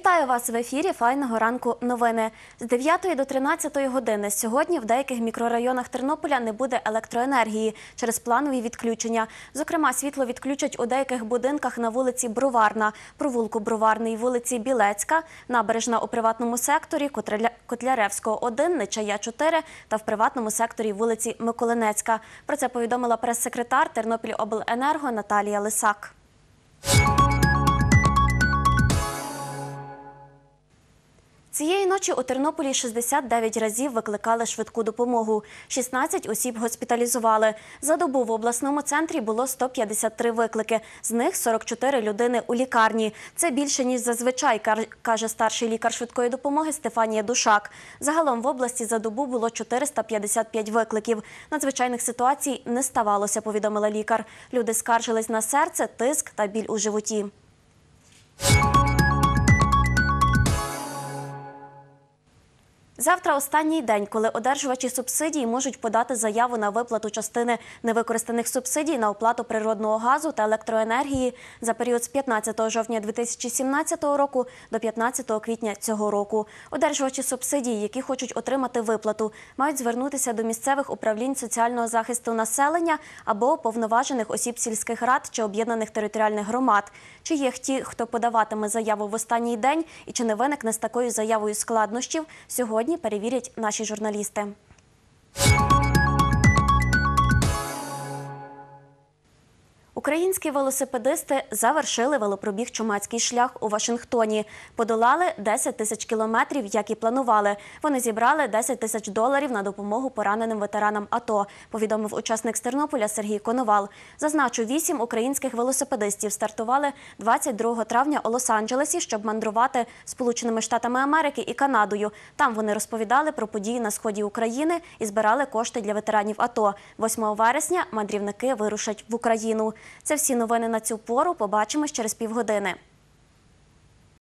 Вітаю вас в ефірі «Файного ранку» новини. З 9 до 13 години сьогодні в деяких мікрорайонах Тернополя не буде електроенергії через планові відключення. Зокрема, світло відключать у деяких будинках на вулиці Броварна, провулку Броварний, вулиці Білецька, Набережна у приватному секторі, Котляревського, 1, Нечая, 4 та в приватному секторі вулиці Миколинецька. Про це повідомила прес-секретар Тернопільобленерго Наталія Лисак. Цієї ночі у Тернополі 69 разів викликали швидку допомогу. 16 осіб госпіталізували. За добу в обласному центрі було 153 виклики. З них 44 людини у лікарні. Це більше, ніж зазвичай, каже старший лікар швидкої допомоги Стефанія Душак. Загалом в області за добу було 455 викликів. Надзвичайних ситуацій не ставалося, повідомила лікар. Люди скаржились на серце, тиск та біль у животі. Завтра останній день, коли одержувачі субсидій можуть подати заяву на виплату частини невикористаних субсидій на оплату природного газу та електроенергії за період з 15 жовтня 2017 року до 15 квітня цього року. Одержувачі субсидій, які хочуть отримати виплату, мають звернутися до місцевих управлінь соціального захисту населення або уповноважених осіб сільських рад чи об'єднаних територіальних громад. Чи є ті, хто подаватиме заяву в останній день і чи не виникне з такою заявою складнощів, сьогодні перевірять наші журналісти. Українські велосипедисти завершили велопробіг «Чумацький шлях» у Вашингтоні. Подолали 10 тисяч кілометрів, як і планували. Вони зібрали $10 тисяч на допомогу пораненим ветеранам АТО, повідомив учасник з Тернополя Сергій Коновал. Зазначу, 8 українських велосипедистів стартували 22 травня у Лос-Анджелесі, щоб мандрувати Сполученими Штатами Америки і Канадою. Там вони розповідали про події на сході України і збирали кошти для ветеранів АТО. 8 вересня мандрівники вирушать в Україну. Це всі новини на цю пору. Побачимось через півгодини.